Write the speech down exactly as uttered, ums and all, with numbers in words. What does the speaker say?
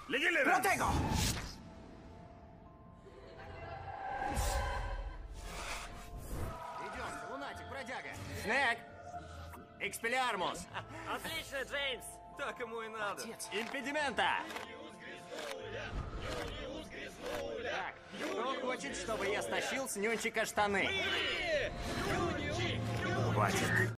¡Lo tengo! Идем, лунатик, бродяга. Снег! Экспеллиармус! Отлично, Джеймс! Так ему и надо. Импедимента! Так, кто хочет, чтобы я стащил с Нюнчика штаны? Хватит.